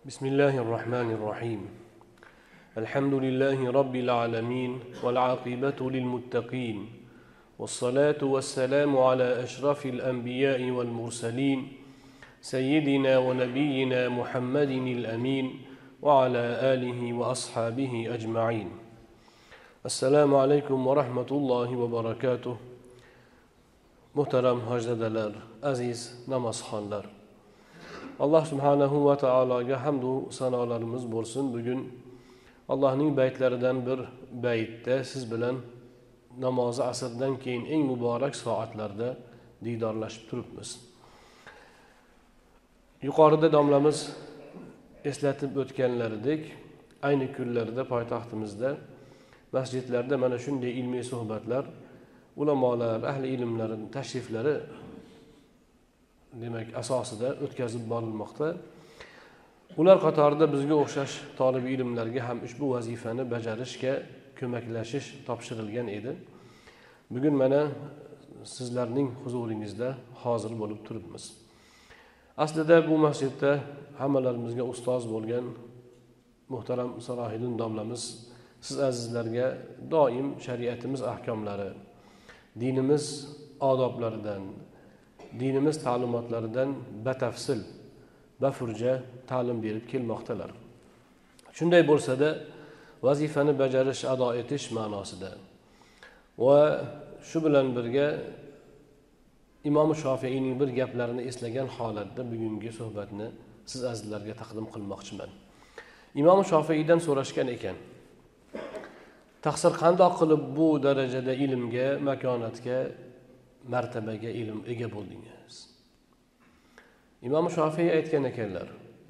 بسم الله الرحمن الرحيم الحمد لله رب العالمين والعاقبة للمتقين والصلاة والسلام على أشرف الأنبياء والمرسلين سيدنا ونبينا محمد الأمين وعلى آله وأصحابه أجمعين السلام عليكم ورحمة الله وبركاته Muhterem hacdedeler, aziz namazxonlar. Allah subhanahu va taologa hamdu sanolarimiz bo'lsin. Bugun Allohning baytlaridan bir baytda siz bilan namozi asrdan keyin eng muborak soatlarda diydorlashib turibmiz. Yuqorida domlamiz eslatib o'tganlaridek, ayni kunlarda poytaxtimizda masjidlarda mana shunday ilmiy suhbatlar, ulamolar, ahli ilmlarning tashriflari demak asosida o'tkazib borilmoqda. Ular qatorida bizga o'xshash talab ilmlarga ham ushbu vazifani bajarishga ko'maklashish topshirilgan edi. Bugun mana sizlarning huzuringizda hozir bo'lib turibmiz. Aslida bu masjidda hammalarimizga ustoz bo'lgan muhtaram Salohiddin domlamiz siz azizlarga doim shariatimiz ahkomlari, dinimiz odoblaridan, dinimiz ta'limotlaridan batafsil, bafurja ta'lim berib kelmoqdalar. Shunday bo'lsa-da, vazifani bajarish, ado etish ma'nosida va shu bilan birga Imom Shofiiyning bir gaplarini eslagan holatda bugungi suhbatni siz azizlarga taqdim qilmoqchiman. Imom Shofiiydan so'rashgan ekan: taqsir qandoq qilib bu darajada ilmga, makonatga, martabaga ilm ega bo'ldingiz? Imom Shofiiy aytgan ekanlar: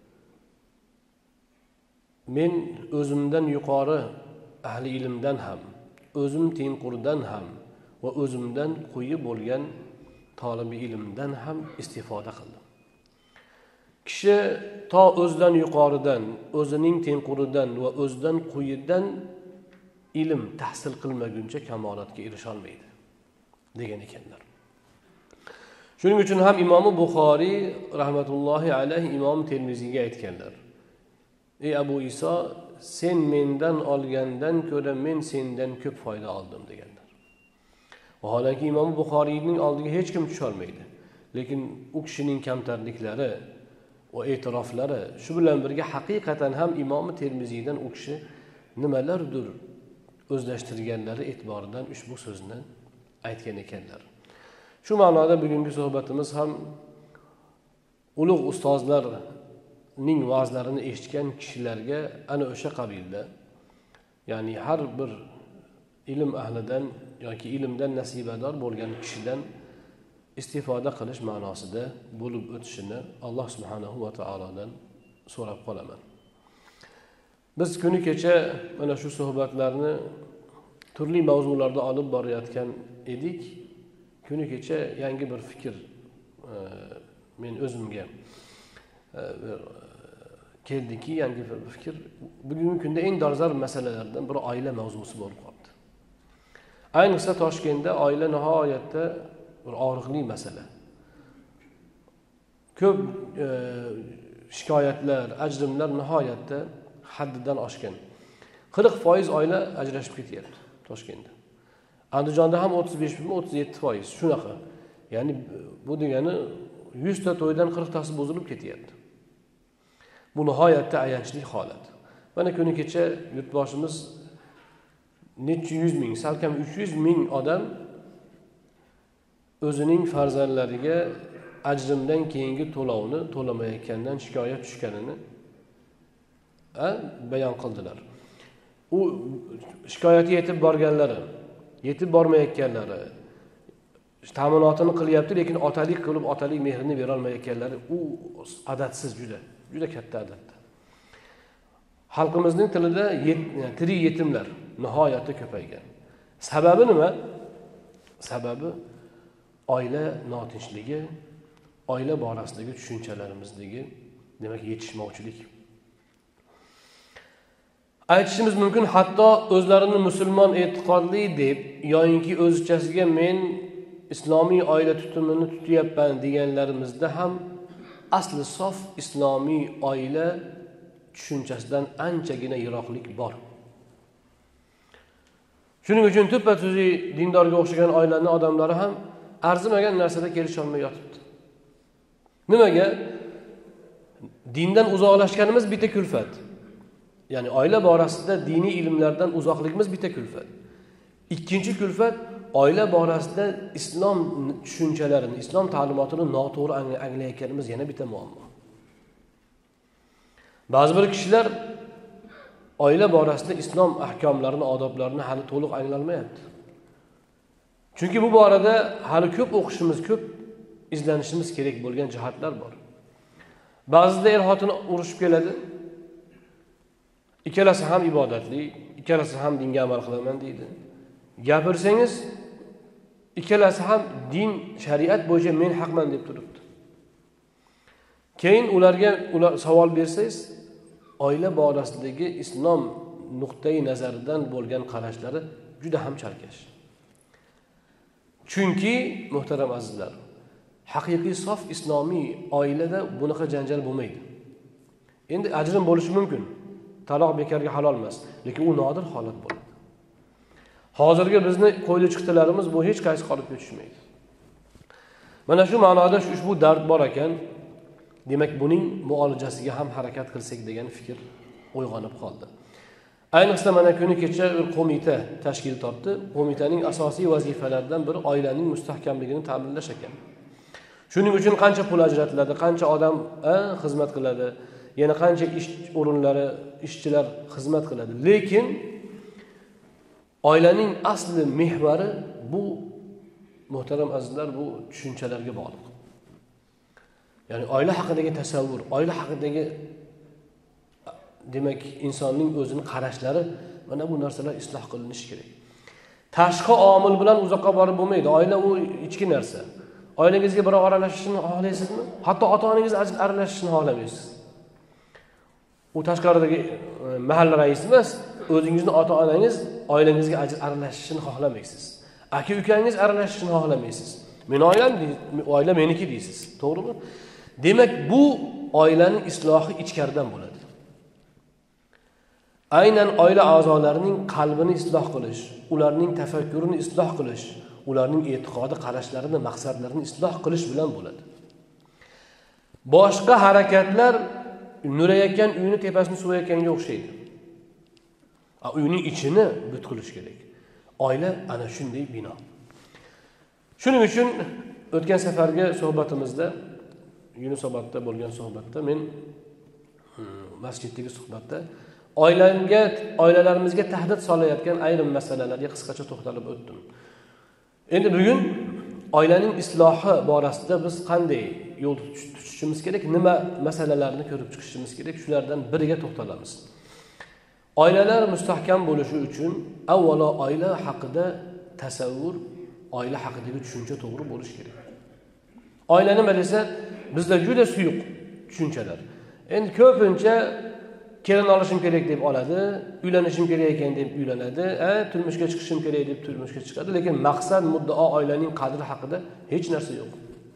men o'zimdan yuqori ahli ilmdan ham, o'zim tengqurdan ham va o'zimdan quyi bo'lgan tolibi ilmdan ham istifoda qildim. Kishi to o'zidan yuqoridan, o'zining tengquridan va o'zidan quyidan ilm tahsil qilmaguncha kamolatga erisha olmaydi degan ekanlar. Shuning uchun ham Imom Buxoriy rahmatullohi alayhi Imom Termiziyga aytganlar: ey Abu Iso, sen mendan olgandan ko'ra men sendan ko'p foyda oldim deganlar. Vaholanki Imom Buxoriyning oldiga hech kim tusha olmaydi. Lekin u kishining kamtarliklari va e'tiroflari shu bilan birga haqiqatan ham Imom Termiziydan u kishi nimalardir o'zlashtirganlari e'tiboridan ushbu so'zni aytgan ekanlar. Shu ma'noda bugungi suhbatimiz ham ulug' ustozlarning va'zlarini eshitgan kishilarga ana o'sha qabilda, ya'ni har bir ilm ahlidan yoki ilmdan nasibador bo'lgan kishidan istifoda qilish ma'nosida bo'lib o'tishini Alloh subhanahu va taolodan so'rab qolaman. Biz kuni kecha mana shu suhbatlarni turli mavzularda olib borayotgan edik. Kuni kecha yangi bir fikr men o'zimga keldiki, yangi bir fikr. Bugungi kunda eng dolzarb masalalardan biri oila mavzusi bo'lib qoldi. Ayniqsa Toshkentda oila nihoyatda bir og'riqli masala. Ko'p shikoyatlar, ajrimlar nihoyatda haddidan oshgan. 40% oila ajrashib ketyapti Toshkentda. Andijonda ham 35-37% shunaqa. Ya'ni bu degani 100 ta to'ydan 40 tasi buzilib ketyapti. Bu nihoyatda ayanchli holat. Mana kuni kecha yurtboshimiz necha 100 ming, salkam 300 ming odam o'zining farzandlariga ajrimdan keyingi to'lovni to'lamayotgandan shikoyat tushganini bayon qildilar. U shikoyati yetib borganlari, yetib bormayotganlari, ta'minotini qilyapti, lekin otalik qilib otalik mehrini bera olmayotganlari u adadsiz, juda katta adadda. Xalqimizning tilida tirik yetimlar nihoyatda ko'paygan. Sababi nima? Sababi oila notinchligi, oila borasidagi tushunchalarimizdagi demak yetishmovchilik. Aytishimiz mumkin, hatto o'zlarini musulmon e'tiqodli deb yoki o'zichasiga men islomiy oila tutumini tutyapman deganlarimizda ham asli sof islomiy oila tushunchasidan anchagina yiroqlik bor. Shuning uchun tuppa-tuzi dindorga o'xshagan oilaning odamlari ham arzimagan narsada kelisha olmay yotibdi. Nimaga? Dindan uzoqlashganimiz bitta kulfat. Ya'ni oila borasida diniy ilmlardan uzoqligimiz bitta kulfat. Ikkinchi kulfat oila borasida islom tushunchalarini, islom ta'limotini noto'g'ri anglayotganimiz yana bitta muammo. Ba'zi bir kishilar oila borasida islom ahkomlarini, odoblarini hali to'liq anglamayapti. Chunki bu borada hali ko'p o'qishimiz, ko'p izlanishimiz kerak bo'lgan jihatlar bor. Ba'zida er-xotin urushib keladi. Ikkalasi ham ibodatli, ikkalasi ham dinga amal qilaman deydi. Gapirsangiz, ikkalasi ham din, shariat bo'yicha men haqman deb turibdi. Keyin ular savol bersangiz, oila borasidagi islom nuqtai nazaridan bo'lgan qarashlari juda ham chalkash. Chunki muhtaram azizlar, haqiqiy sof islomiy oilada bunaqa janjal bo'lmaydi. Endi ajrim bo'lishi mumkin. Taloq bekarga halol emas, lekin u nodir holat bo'ladi. Hozirgi bizni qo'yli chiqtilarimiz bu hech qaysi qolipga tushmaydi. Mana shu ma'noda ushbu dard bor ekan. Demak, buning muolajasiga ham harakat qilsak degan fikr uyg'onib qoldi. Ayniqsa mana kuni kecha bir qo'mita tashkil topdi. Qo'mitaning asosiy vazifalaridan biri oilaning mustahkamligini ta'minlash ekan. Shuning uchun qancha pul ajratiladi, qancha odam xizmat qiladi, yana qancha ish o'rinlari, ishchilar xizmat qiladi. Lekin oilaning asli mehvari bu, muhtaram azizlar, bu tushunchalarga bog'liq. Ya'ni oila haqidagi tasavvur, oila haqidagi demak insonning o'zini qarashlari, mana bu narsalar isloh qilinishi kerak. Tashqi omil bilan uzoqqa borib bo'lmaydi. Oila u ichki narsa. Oilangizga birov aralashishini xohlaysizmi? Hatto ota-onangiz aralashishini xohlamaysiz. U tashqaridagi mahalla raisi emas, o'zingizning ota-onangiz oilangizga aralashishini xohlamaysiz. Aka-ukangiz aralashishini xohlamaysiz. Meni oilam, oila meniki deysiz. To'g'rimi? Demak, bu oilaning islohi ichkaridan bo'ladi. Aynan oila a'zolarining qalbini isloh qilish, ularning tafakkurini isloh qilish, ularning e'tiqodi, qarashlarini, maqsadlarini isloh qilish bilan bo'ladi. Boshqa harakatlar nurayotgan uyni tepasini suvayotganga o'xshaydi. Uyning ichini but qilish kerak. Oila ana shunday bino. Shuning uchun o'tgan safargi suhbatimizda, Yunusobodda bo'lgan suhbatda, men masjiddagi suhbatda oilalarimizga tahdid solayotgan ayrim masalalarga qisqacha to'xtalib o'tdim. Endi bugun oilaning islohi borasida biz qanday yo'l tutishimiz kerak, nima masalalarni ko'rib chiqishimiz kerak, shulardan biriga to'xtalamiz. Oilalar mustahkam bo'lishi uchun avvalo oila haqida tasavvur, oila haqidagi tushuncha to'g'ri bo'lishi kerak. Oila nima desa, bizda juda suyuq tushunchalar. Endi ko'pincha kelin olishim kerak deb oladi, uylanishim kerak ekan deb uylanadi, turmushga chiqishim kerak deb turmushga chiqadi, lekin maqsad, muddao oilaning qadri haqida hech narsa yo'q.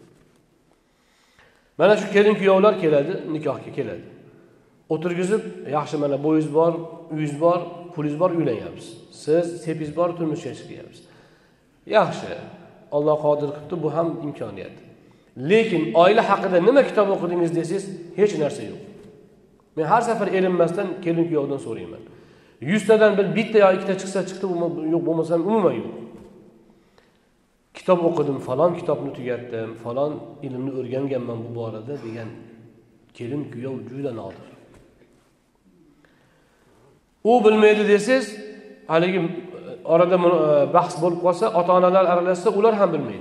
Mana shu kelin-kuyovlar keladi, nikohga keladi. O'tirgizib, yaxshi mana bo'yingiz bor, uyingiz bor, pulingiz bor, uylanyapsiz. Siz sepingiz bor, turmushga chiqyapsiz. Yaxshi. Alloh qodir qilibdi, bu ham imkoniyat. Lekin oila haqida nima kitob o'qidingiz desangiz, hech narsa yo'q. Men har safar erinmasdan kelin-kuyovdan so'rayman. 100 tadan bir bitta yo ikkita chiqsa chiqdi, yo'q bo'lmasam umuman yo'q. Kitob o'qidim, falon kitobni tugatdim, falon ilmni o'rganganman bu borada degan kelin-kuyov juda nodir. U bilmaydi desangiz, haligi orada bahs bo'lib qolsa, ota-onalar aralashsa, ular ham bilmaydi.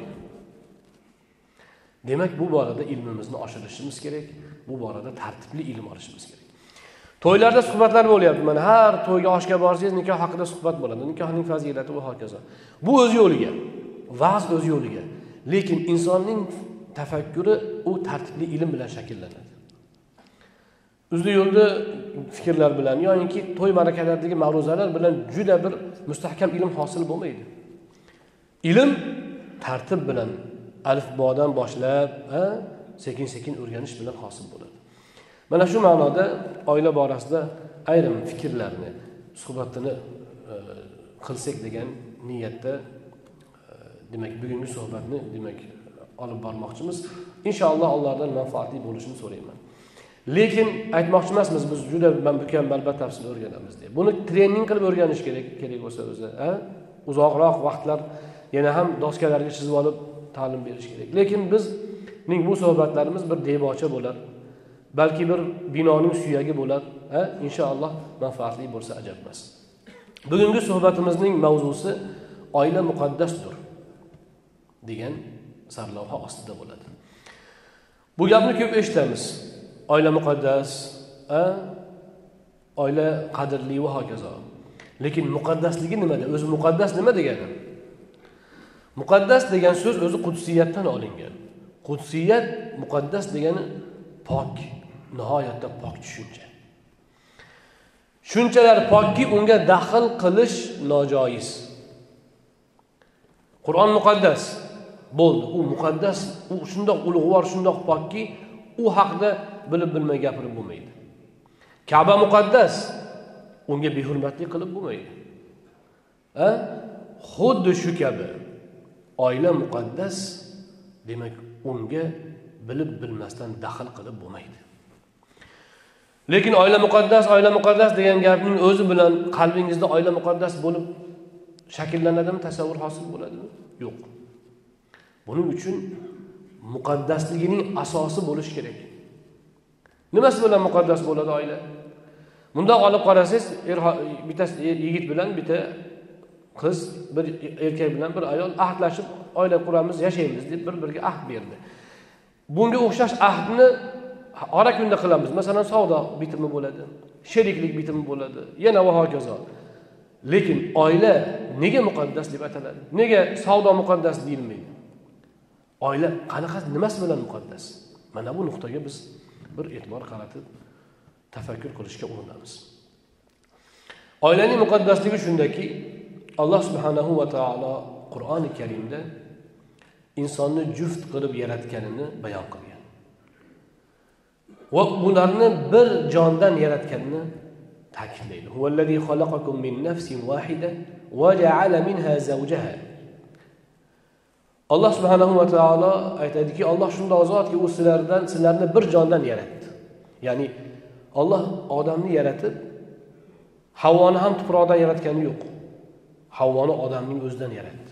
Demak, bu borada ilmimizni oshirishimiz kerak, bu borada tartibli ilm olishimiz kerak. To'ylarda suhbatlar bo'lyapti. Mana har to'yga oshga borsangiz, nikoh haqida suhbat bo'ladi. Nikohning fazilati va hokazo. Bu o'z yo'liga, va'z o'z yo'liga. Lekin insonning tafakkuri u tartibli ilm bilan shakllanadi. Uzli yo'lda fikrlar bilan yoki to'y ma'rakalardagi ma'ruzalar bilan juda bir mustahkam ilm hosil bo'lmaydi. Ilm tartib bilan alifbodan boshlab, sekin-sekin o'rganish bilan hosil bo'ladi. Mana shu ma'noda oila borasida ayrim fikrlarni, suhbatini qilsak degan niyatda demak bugungi suhbatni demak olib bormoqchimiz. Inshaalloh Allohdan manfaatli bo'lishini so'rayman. Lekin aytmoqchi emasmiz biz juda mukammal batafsil o'rganamiz deb. Buni trening qilib o'rganish kerak bo'lsa o'zi, uzoqroq vaqtlar yana ham doskalarga chizib olib ta'lim berish kerak. Lekin bizning bu suhbatlarimiz bir debocha bo'lar. Balki bir binoning suyagi bo'lar, inshaalloh manfaatli bo'lsa ajab emas. Bugungi suhbatimizning mavzusi oila muqaddasdir degan sarlavha ostida bo'ladi. Bu gapni ko'p eshitamiz. Oila muqaddas, oila qadrli va hokazo. Lekin muqaddasligi nimada? O'zi muqaddas nima degani? Muqaddas degan so'z o'zi qudsiyatdan olingan. Qudsiyat, muqaddas degani pok, nihoyatda pok tushuncha. Shunchalar pokki unga daxl qilish nojoiz. Qur'on muqaddas bo'ldi. U muqaddas, u shundoq ulug'vor, shundoq pokki, u haqida bilib bilmay gapirib bo'lmaydi. Ka'ba muqaddas, unga behurmatlik qilib bo'lmaydi. Xuddi shu kabi oila muqaddas, demak unga bilib bilmasdan daxl qilib bo'lmaydi. Lekin oila muqaddas degan gapning o'zi bilan qalbingizda oila muqaddas bo'lib shakllanadimi, tasavvur hosil bo'ladimi? Yo'q. Buning uchun muqaddasligining asosi bo'lish kerak. Nimasi bilan muqaddas bo'ladi oila? Bunda olib qarasangiz, bitta yigit bilan bitta qiz, bir erkak bilan bir ayol ahdlashib oila quramiz, yashaymiz deb bir-biriga ahd berdi. Bunga o'xshash ahdni ora kunda qilamiz. Masalan, savdo bitimi bo'ladi, sheriklik bitimi bo'ladi, yana va hokazo. Lekin oila nega muqaddas deb ataladi? Nega savdo muqaddas deyilmaydi? Oila qanaqa, nimasi bilan muqaddas? Mana bu nuqtaga biz bir e'tibor qaratib tafakkur qilishga urinamiz. Oilaning muqaddasligi shundaki, Alloh subhanahu va taolo Qur'oni Karimda insonni juft qilib yaratganini bayon qilgan. Va ularni bir jondan yaratganini ta'kidlaydi. Huvallazi xalaqakum min nafsin wahida va ja'ala minha zawjaha. Alloh subhanahu va taolo aytadiki, Alloh shunday zotki, u sizlarni bir jondan yaratdi. Ya'ni Alloh odamni yaratib, Havvoni ham tuproqdan yaratgani yo'q. Havvoni odamning o'zidan yaratdi.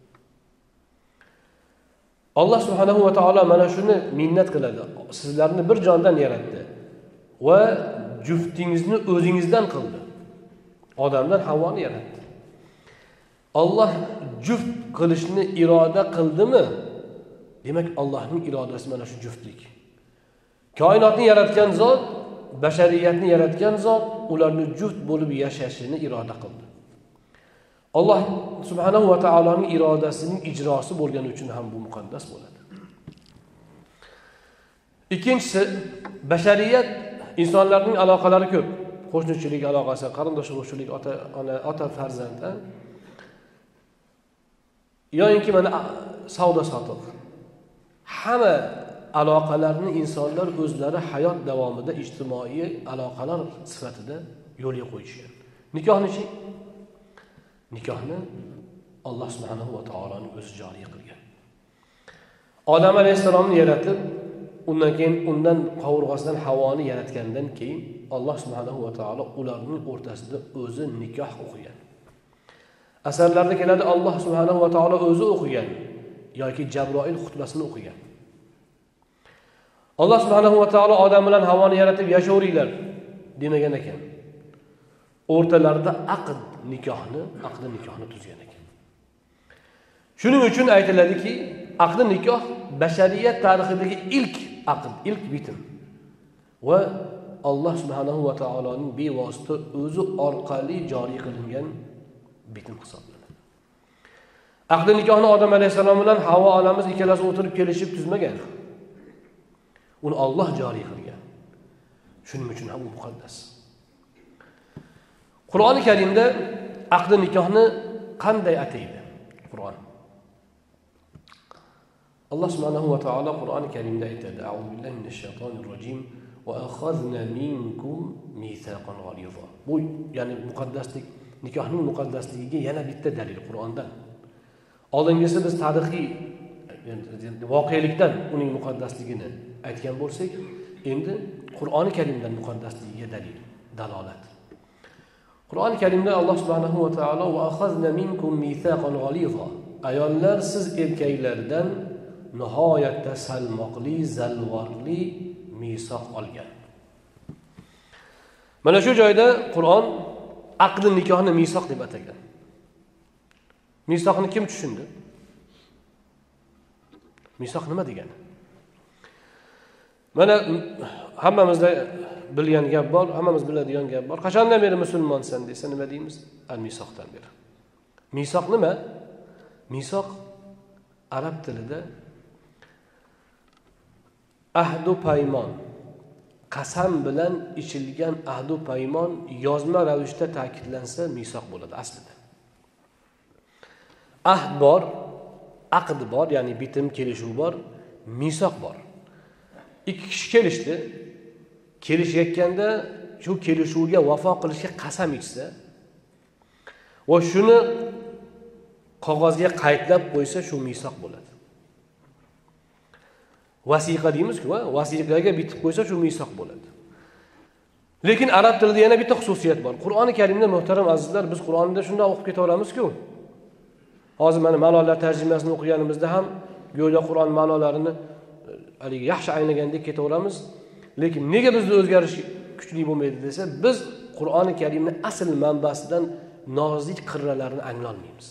Alloh subhanahu va taolo mana shuni minnat qiladi. Sizlarni bir jondan yaratdi va juftingizni o'zingizdan qildi. Odamdan Havvoni yaratdi. Alloh juft qilishni iroda qildimi? Demak, Allohning irodasi mana shu juftlik. Koinotni yaratgan zot, bashariyatni yaratgan zot ularni juft bo'lib yashashini iroda qildi. Alloh subhanahu va taoloning irodasining ijrosi bo'lgani uchun ham bu muqaddas bo'ladi. Ikkinchisi, bashariyat insonlarning aloqalari ko'p. Qo'shnichilik aloqasi, qarindosh urug'chilik, ota farzand, yo'inki mana savdo sotiq. Hamma aloqalarni insonlar o'zlari hayot davomida ijtimoiy aloqalar sifatida yo'lga qo'yishgan. Nikohni-chi? Nikohni Alloh subhanahu va taoloning o'zi joriy qilgan. Odam alayhisalomni yaratib, undan keyin undan qovurg'asidan Havvoni yaratgandan keyin Alloh subhanahu va taolo ularning o'rtasida o'zi nikoh o'qigan. Asarlarda keladi, Alloh subhanahu va taolo o'zi o'qigan yoki Jabroil xutbasini o'qigan. Alloh subhanahu va taolo odam bilan Havvoni yaratib yashayveringlar demagan ekan. O'rtalarida aqd nikohni tuzgan ekan. Shuning uchun aytiladiki, aqd nikoh bashariyat tarixidagi ilk aqd, ilk bitim va Alloh subhanahu va taoloning bevosita o'zi orqali joriy qilingan bitim hisoblanadi. Aqd nikohni Odam alayhisalom bilan Havvo onamiz ikkalasi o'tirib kelishib tuzmagan. Uni Alloh joriy qilgan. Shuning uchun ham u muqaddas. Qur'oni Karimda aqd nikohni qanday ataydi? Qur'on. Alloh subhanahu va taolo Qur'oni Karimda aytadi: "A'udhu billahi minash shaytonir rojim. va akhadna minkum mithaqan ghalidha. Bu ya'ni muqaddaslik, nikohning muqaddasligiga yana bitta dalil Qur'ondan. Oldingisi biz tarixiy voqelikdan uning muqaddasligini aytgan bo'lsak, endi Qur'oni Karimdan muqaddasligiga dalil, dalolat. Qur'oni Karimda Alloh subhanahu va taolo va akhadna minkum mithaqan ghalidha. Ayollar siz erkaklardan nihoyatda salmoqli, zalvorli misoq olgan. Mana shu joyda Qur'on aqd nikohni misoq deb atagan. Misoqni kim tushundi? Misoq nima degani? Mana hammamizda bilgan gap bor, hammamiz biladigan gap bor. Qachondan beri musulmonsan desa nima deymiz? Al-misoqdan beri. Misoq nima? Misoq arab tilida ahdu paymon, qasam bilan ichilgan ahdu paymon yozma ravishda ta'kidlansa misoq bo'ladi aslida. Ahd bor, aqd bor, ya'ni bitim, kelishuv bor, misoq bor. Ikki kishi kelishdi. Kelishayotganda shu kelishuvga vafo qilishga qasam ichsa va shuni qog'ozga qaydlab qo'ysa shu misoq bo'ladi. Vasiqa deymiz-ku, vasiqaga bitib qo'ysa shu misoq bo'ladi. Lekin arab tilida yana bitta xususiyat bor. Qur'oni Karimda muhtaram azizlar, biz Qur'onda shunday o'qib ketaveramiz-ku. Hozir mana ma'nolar tarjimasini o'qiganimizda ham go'yo Qur'on ma'nolarini haligi yaxshi anglagandek ketaveramiz. Lekin nega bizda o'zgarish kuchli bo'lmaydi desa, biz Qur'oni Karimni asl manbasidan nozik qirralarini anglay olmaymiz.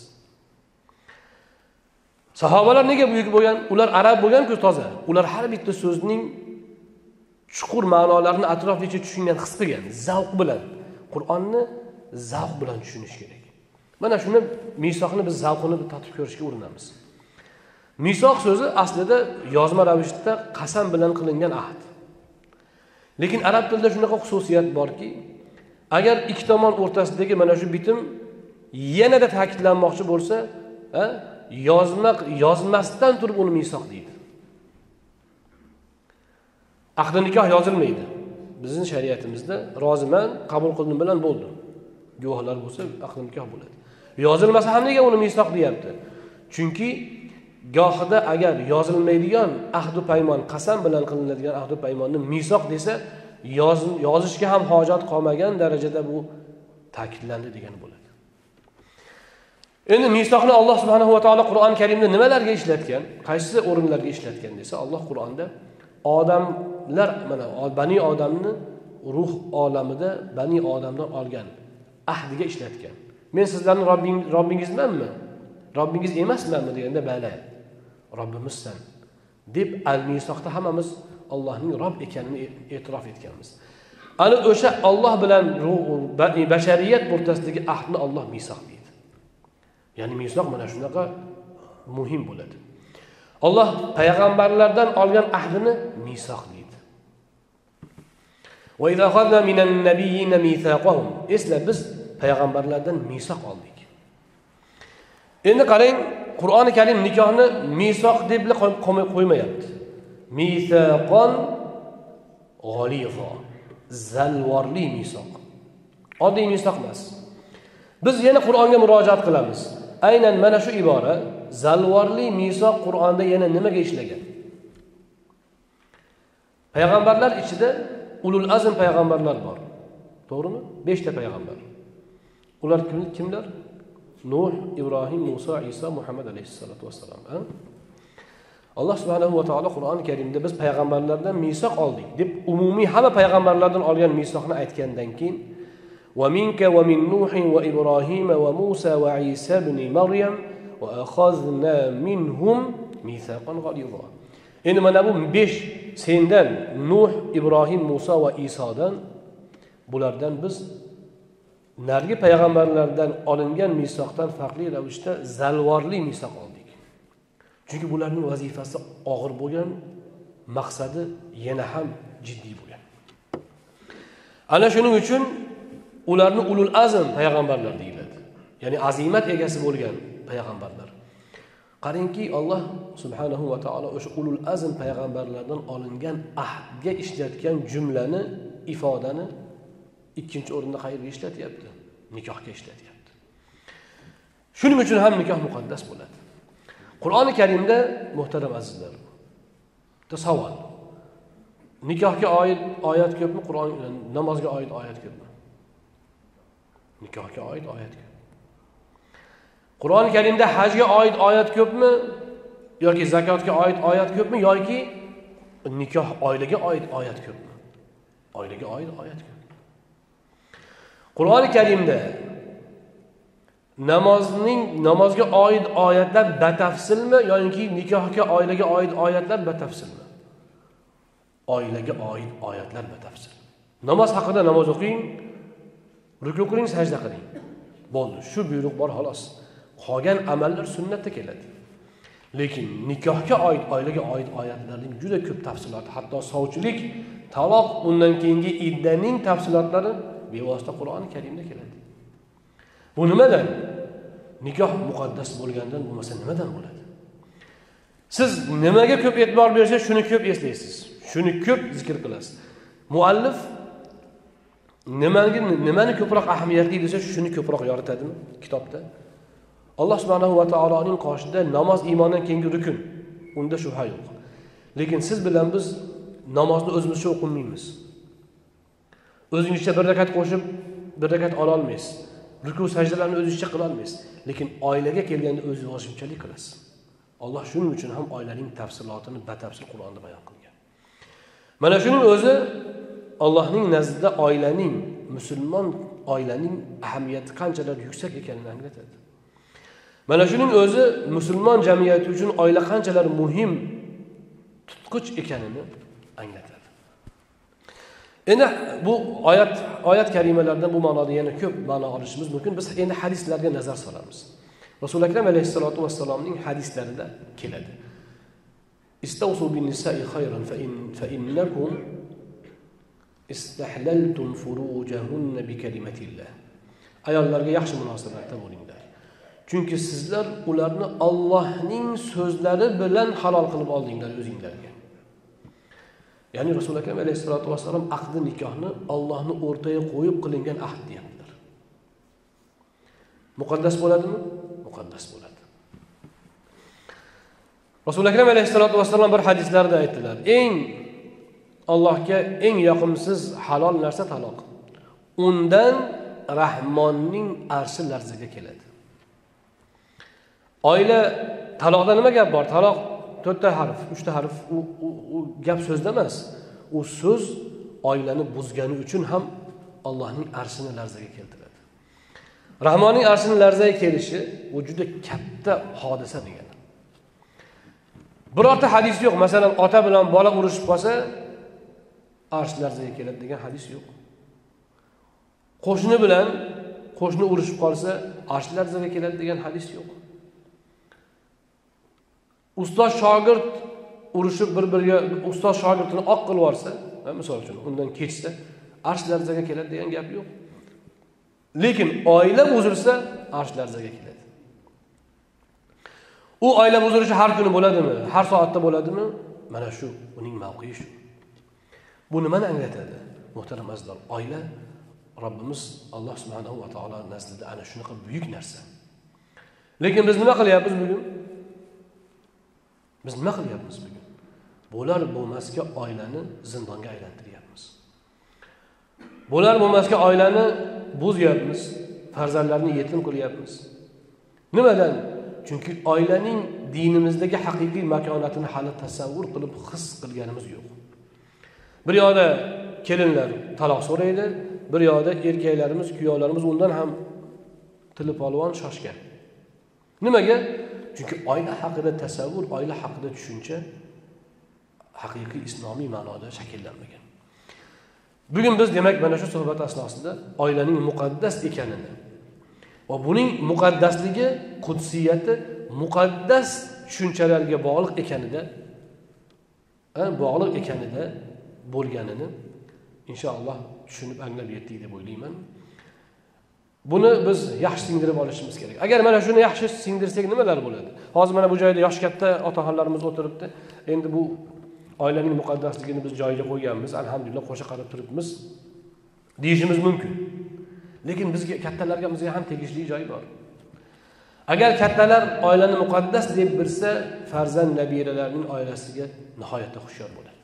Sahobalar nega buyuk bo'lgan? Ular arab bo'lgan-ku toza. Ular har bitta so'zning chuqur ma'nolarini atroflicha tushungan, his qilgan, zavq bilan. Qur'onni zavq bilan tushunish kerak. Mana shuni misoqni biz zavqini tatib ko'rishga urinamiz. Misoq so'zi aslida yozma ravishda qasam bilan qilingan ahd. Lekin arab tilida shunaqa xususiyat borki, agar ikki tomon o'rtasidagi mana shu bitim yanada ta'kidlanmoqchi bo'lsa, yozmasdan turib uni misoq deydi. Aqd nikoh yozilmaydi. Bizning shariatimizda roziman, qabul qildim bilan bo'ldi. Guvohlar bo'lsa aqd nikoh bo'ladi. Yozilmasa ham nega uni misoq deyapti? Chunki gohida agar yozilmaydigan ahd paymon, qasam bilan qilinadigan ahd paymonni misoq desa, yozishga ham hojat qolmagan darajada bu ta'kidlandi degan bo'ladi. Endi misoqni Alloh subhanahu va taolo Qur'oni Karimda nimalarga ishlatgan, qaysi o'rinlarga ishlatgan desa, Alloh Qur'onda odamlar, mana bani odamni ruh olamida bani odamdan olgan ahdiga ishlatgan. Men sizlarning Robbingizmanmi? Robbingiz emasmanmi deganda, bala, Robbimizsan deb al-misoqda hammamiz Allohning Robb ekanini e'tirof etganmiz. Ana o'sha Alloh bilan bashariyat o'rtasidagi ahdni Alloh misoq deydi. Ya'ni misoq mana shunaqa muhim bo'ladi. Alloh payg'ambarlardan olgan ahdini misoq deydi. Va idza akhadna minan nabiyyina mithaqahum. Esla, biz payg'ambarlardan misoq oldik. Endi qarang, Qur'oni Karim nikohni misoq deb qo'ymayapti. Mithaqon ghalidha. Zalvorli misoq. Oddiy misoq emas. Biz yana Qur'onga murojaat qilamiz. Aynan mana shu ibora zalvorli misoq Qur'onda yana nimaga ishlagan? Payg'ambarlar ichida ulul azm payg'ambarlar bor. To'g'rimi? 5 ta payg'ambar. Ular kimlar? Nuh, Ibrohim, Musa, Isa, Muhammad alayhisolatu vassalam. Alloh subhanahu va taolo Qur'oni Karimda biz payg'ambarlardan misoq oldik deb umumiy hamma payg'ambarlardan olgan misoqni aytgandan keyin va minka va min Nuhin va Ibrohim va Musa va Isa ibn Maryam va akhazna minhum mithaqan ghalidha. Endi mana bu 5 sendan Nuh, Ibrohim, Musa va Isodan, bulardan biz nargi payg'ambarlardan olingan misoqdan farqli ravishda zalvorli misoq oldik. Chunki bularning vazifasi og'ir bo'lgan, maqsadi yana ham jiddiy bo'lgan. Ana shuning uchun ularni ulul azm payg'ambarlar deyiladi. Ya'ni azimat egasi bo'lgan payg'ambarlar. Qarangki, Alloh subhanahu va taolo o'sha ulul azm payg'ambarlardan olingan ahdga ishlatgan jumlani, ifodani ikkinchi o'rinda qayerga ishlatyapti? Nikohga ishlatyapti. Shuning uchun ham nikoh muqaddas bo'ladi. Qur'oni Karimda muhtaram azizlar, savol. Nikohga oid oyat ko'pmi? Qur'on namozga oid oyat ko'pmi? Nikohga oid oyat ko'p. Qur'oni Karimda hajga oid oyat ko'pmi? Yoki zakotga oid oyat ko'pmi? Yoki nikoh oilaga oid oyat ko'pmi? Oilaga oid oyat ko'p. Qur'oni Karimda namozga oid oyatlar batafsilmi yoki nikohga oilaga oid oyatlar batafsilmi? Oilaga oid oyatlar batafsil. Namoz haqida namoz o'qing, ruku qiling, sajda qiling. Bo'ldi, shu buyruq bor xolos. Qolgan amallar sunnatda keladi. Lekin nikohga oid, oilaga oid oyatlarning juda ko'p tafsiloti, hatto sovchilik, taloq, undan keyingi iddaning tafsilotlari bevosita Qur'oni Karimda keladi. Bu nimadan? Nikoh muqaddas bo'lgandan bo'lmasa nimadan bo'ladi? Siz nimaga ko'p e'tibor bersangiz, shuni ko'p eslaysiz. Shuni ko'p zikr qilasiz. Muallif nimani ko'proq ahamiyatli desa, shuni ko'proq yoritadimi kitobda? Alloh subhanahu va taoloning qoshida namoz iymondan keyingi rukun. Unda shubha yo'q. Lekin siz bilan biz namozni o'zimizcha o'qilmaymiz. O'zingizcha bir rakat qo'shib, bir rakat ola olmaysiz. Ruku sajdalarni o'zingizcha qila olmaysiz. Lekin oilaga kelganda o'zingiz vosibchalik qilasiz. Alloh shuning uchun ham oilaning tafsilotini batafsil Qur'onda bayon qilgan. Mana shuning o'zi Allohning nazdida oilaning, musulmon oilaning ahamiyati qanchalar yuksak ekanini anglatadi. Mana shuning o'zi musulmon jamiyati uchun oila qanchalar muhim, tutqich ekanini anglatadi. Endi bu oyat karimalardan bu ma'noda yana ko'p ma'no olishimiz mumkin. Biz endi hadislarga nazar solamiz. Rasul akram alayhisolatu vassalomning hadislarida keladi. Istawsu bin nisa'i khayran fa innakum istahlaltum furujahunna bi kalimatillah. Ayollarga yaxshi munosabatda bo'linglar. Chunki sizlar ularni Allohning so'zlari bilan halol qilib oldinglar o'zingizlarga. Ya'ni Rasul akram alayhisolatu vassalom aqdi nikohni Allohni o'rtaga qo'yib qilingan ahd deyaptilar. Muqaddas bo'ladimi? Muqaddas bo'ladi. Rasul akram alayhisolatu vassalom bir hadislarda aytdilar: Allohga eng yoqimsiz halol narsa taloq. Undan Rahmonning arshi larzaga keladi. Oila taloqda nima gap bor? Taloq 4 ta harf, 3 ta harf, u gap so'zda emas. U so'z oilani buzgani uchun ham Allohning arshini larzaga keltiradi. Rahmonning arshini larzaga kelishi u juda katta hodisa degani. Birorta hadis yo'q. Masalan, ota bilan bola urushib qolsa, arsh larzaga keladi degan hadis yo'q. Qo'shni bilan qo'shni urushib qolsa, arsh larzaga keladi degan hadis yo'q. Ustoz shogird urushib bir-biriga ustoz shogirdini oq qilib yorsa, misol uchun undan kechsa, arsh larzaga keladi degan gap yo'q. Lekin oila buzilsa, arsh larzaga keladi. U oila buzilishi har kuni bo'ladimi? Har soatda bo'ladimi? Mana shu uning mavqei shu. Bu nimani anglatadi? Muhtaram azizlar, oila Robbimiz Alloh subhanahu va taolo nazdida ana shunaqa buyuk narsa. Lekin biz nima qilyapmiz bugun? Biz nima qilyapmiz bugun? Bo'lar bo'lmasga oilani zindonga aylantiryapmiz. Bo'lar bo'lmasga oilani buzyapmiz, farzandlarni yetim qilyapmiz. Nimadan? Chunki oilaning dinimizdagi haqiqiy makonatini hali tasavvur qilib his qilganimiz yo'q. Bir yoqda kelinlar taloq so'raydi, bir yoqda erkaklarimiz, kuyovlarimiz undan ham tili polvon shoshgan. Nimaga? Chunki oila haqida tasavvur, oila haqida tushuncha haqiqiy islomiy ma'noda shakllanmagan. Bugun biz demak mana shu suhbat asnosida oilaning muqaddas ekanini va buning muqaddasligi, qudsiyati muqaddas tushunchalarga bog'liq ekanida bo'lganini inshaalloh tushunib anglab yetdik deb o'ylayman. Buni biz yaxshi singdirib olishimiz kerak. Agar mana shuni yaxshi singdirsak nimalar bo'ladi? Hozir mana bu joyda yosh katta otaxonlarimiz o'tiribdi. Endi bu oilaning muqaddasligini biz joyiga qo'yganmiz. Alhamdulillah qo'sha qarab turibmiz deyishimiz mumkin. Lekin bizga kattalarga bizga ham tegishli joy bor. Agar kattalar oilani muqaddas deb bilsa, farzand nabiralarning oilasiga nihoyatda xushyor bo'ladi.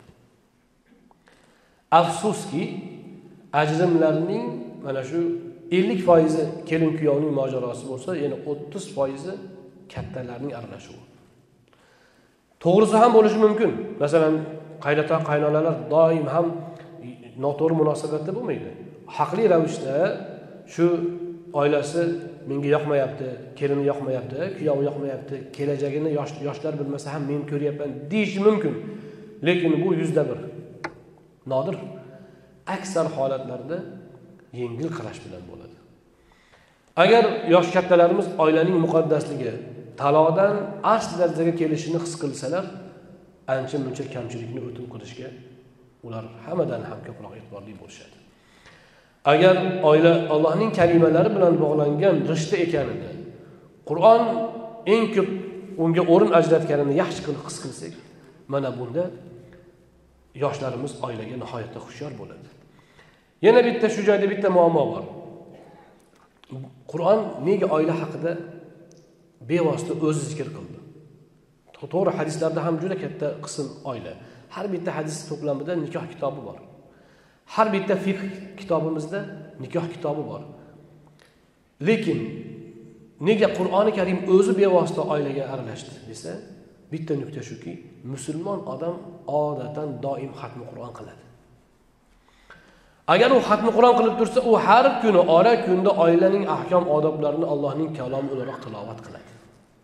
Afsuski, ajrimlarning mana shu 50% kelin kuyovning mojarosi bo'lsa, yana 30% kattalarning aralashuvi. To'g'risi ham bo'lishi mumkin. Masalan, qaynota qaynonalar doim ham noto'g'ri munosabatda bo'lmaydi. Haqli ravishda shu oilasi menga yoqmayapti, kelini yoqmayapti, kuyovi yoqmayapti, kelajagini yoshlar bilmasa ham men ko'ryapman deyish mumkin. Lekin bu 100%. Nodir. Aksar holatlarda yengil qarash bilan bo'ladi. Agar yosh kattalarimiz oilaning muqaddasligi, taloqdan asl darajaga kelishini his qilsalar, ancha-muncha kamchilikni o'tib qilishga ular hammadan ham ko'proq e'tiborli bo'lishadi. Agar oila Allohning kalimalari bilan bog'langan rishta ekanini, Qur'on eng ko'p unga o'rin ajratganini yaxshi qilib his qilsak, mana bunda yoshlarimiz oilaga nihoyatda xushyor bo'ladi. Yana bitta shu joyda bitta muammo bor. Qur'on nega oila haqida bevosita o'zi zikr qildi? To'g'ri, hadislarda ham juda katta qism oila. Har bitta hadis to'plamida nikoh kitobi bor. Har bitta fiqh kitobimizda nikoh kitobi bor. Lekin nega Qur'oni Karim o'zi bevosita oilaga aralashdi desa, bitta nuqta shuki, musulmon odam odatan doim xatmi Qur'on qiladi. Agar u xatmi Qur'on qilib tursa, u har kuni ora kunda oilaning ahkom odoblarini Allohning kalomi o'laroq tilovat qiladi.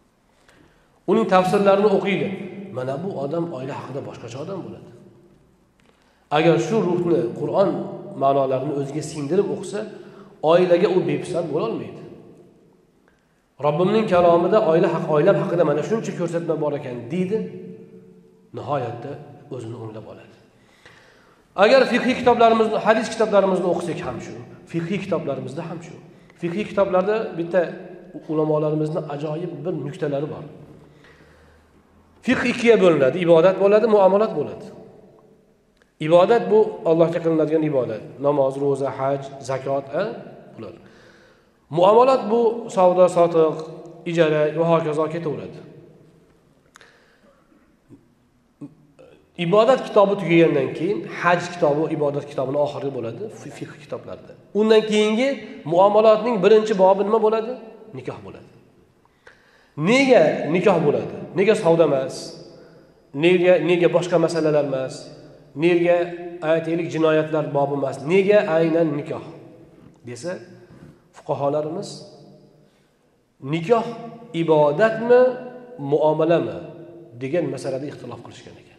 Uning tafsirlarini o'qiydi. Mana bu odam oila haqida boshqacha odam bo'ladi. Agar shu ruhni, Qur'on ma'nolarini o'ziga singdirib o'qisa, oilaga u bepisand bo'la olmaydi. Robbimning kalomida oilam haqida mana shuncha ko'rsatma bor ekan deydi, nihoyatda o'zini o'nglab oladi. Agar fiqhiy kitoblarimizni, hadis kitoblarimizni o'qisak ham shu, fiqhiy kitoblarimizda ham shu. Fiqhiy kitoblarda bitta ulamolarimizning ajoyib bir nuqtalari bor. Fiqh ikkiga bo'linadi, ibodat bo'ladi, muomalat bo'ladi. Ibodat bu Allohga qilinadigan ibodat. Namoz, roza, haj, zakot, bular. Muomalat bu savdo, sotiq, ijara va hokazo ketaveradi. Ibodat kitobi tugagandan keyin haj kitobi ibodat kitobining oxirgi bo'ladi, fiqh kitoblarida. Undan keyingi muomalatning birinchi bobi nima bo'ladi? Nikoh bo'ladi. Nega nikoh bo'ladi? Nega savdo emas? Nega boshqa masalalar emas? Nega aytaylik jinoyatlar bobi emas? Nega aynan nikoh? Desa, fuqaholarimiz nikoh ibodatmi, muomalami degan masalada ixtilof qilishgan ekan.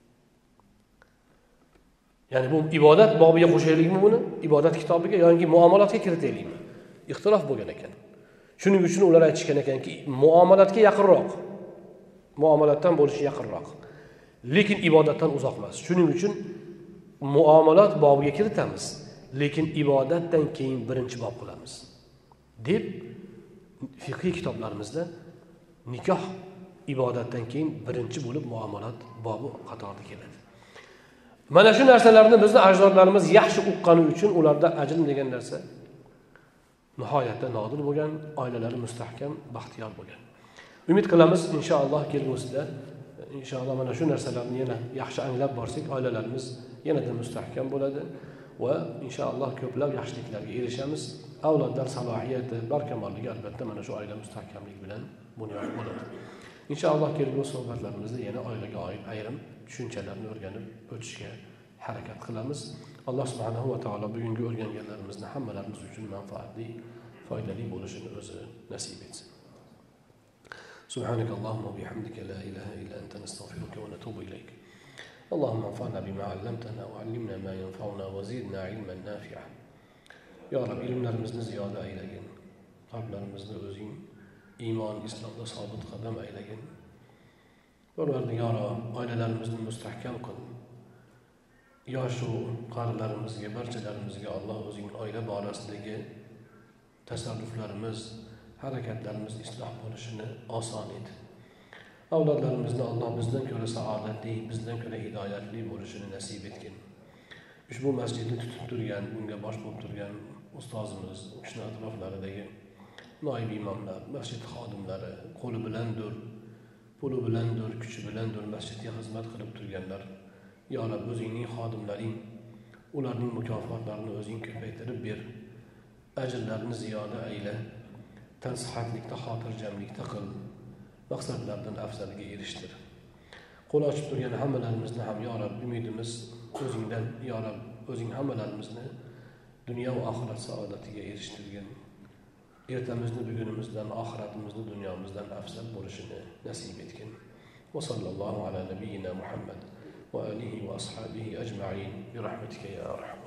Ya'ni bu ibodat bobiga qo'shaylikmi buni? Ibodat kitobiga yoki muomalatga kiritaylikmi? Ixtilof bo'lgan ekan. Shuning uchun ular aytishgan ekanki, muomalatga yaqinroq. Muomalatdan bo'lishi yaqinroq. Lekin ibodatdan uzoq emas. Shuning uchun muomalat bobiga kiritamiz, lekin ibodatdan keyin birinchi bob qilamiz. Deb fiqhiy kitoblarimizda nikoh ibodatdan keyin birinchi bo'lib muomalat bobi qatorida keladi. Mana shu narsalarni bizning ajdodlarimiz yaxshi uqqani uchun ularda ajrim degan narsa nihoyatda nodir bo'lgan, oilalari mustahkam, baxtiyor bo'lgan. Umid qilamiz inshaalloh kelgusida inshaalloh mana shu narsalarni yana yaxshi anglab borsak, oilalarimiz yanada mustahkam bo'ladi va inshaalloh ko'plab yaxshiliklarga erishamiz. Avlodlar salohiyati, barkamolligi albatta mana shu oila mustahkamligi bilan bunyod bo'ladi. Inshaalloh kelgusi suhbatlarimizda yana oilaga oid ayrim tushunchalarni o'rganib o'tishga harakat qilamiz. Alloh subhanahu va taolo bugungi o'rganganlarimizni hammalarimiz uchun manfaatli, foydali bo'lishini o'zi nasib etsin. Subhanakallahumma va bihamdika la ilaha illa anta nastaghfiruka va natubu ilayk. Allohumma anfa'na bima 'allamtana va 'allimna ma yanfa'una va zidna 'ilman nafi'a. Ya Rabbi, ilmlarimizni ziyoda aylagin. Qalblarimizni o'zing iymon, islomda sobit qadam aylagin. Parvardigoro, oilalarimizni mustahkam qil. Yoshu qarilarimizga, barchalarimizga Alloh o'zining oila borasidagi tasarruflarimiz, harakatlarimiz isloh bo'lishini oson et. Avlodlarimizni Alloh bizdan ko'ra saodatli, bizdan ko'ra hidoyatli bo'lishini nasib etgin. Ushbu masjidni tutib turgan, bunga bosh bo'lib turgan ustozimiz, shuni atroflaridagi noib imomlar, masjid xodimlari, qo'li bilandir, puli bilandir, kuchi bilandir masjidga xizmat qilib turganlar. Ya Rabbi, o'zingning xodimlaring, ularning mukofotlarini o'zing ko'paytirib ber. Ajrlarini ziyoda ayla. Tansihatlikda, xotirjamlikda qil. Maqsadlardan afzaliga erishtir. Qo'l ochib turgan hammalarimizni ham ya Rabbi, umidimiz o'zingdan, ya Rabbi, o'zing hammalarimizni dunyo va oxirat saodatiga erishtirgin. Ertamizni bugunimizdan, oxiratimizni dunyomizdan afzal bo'lishini nasib etgin. Va sallallohu ala nabiyyina Muhammad va alihi va ashabihi ajma'in bi rahmatika ya arham.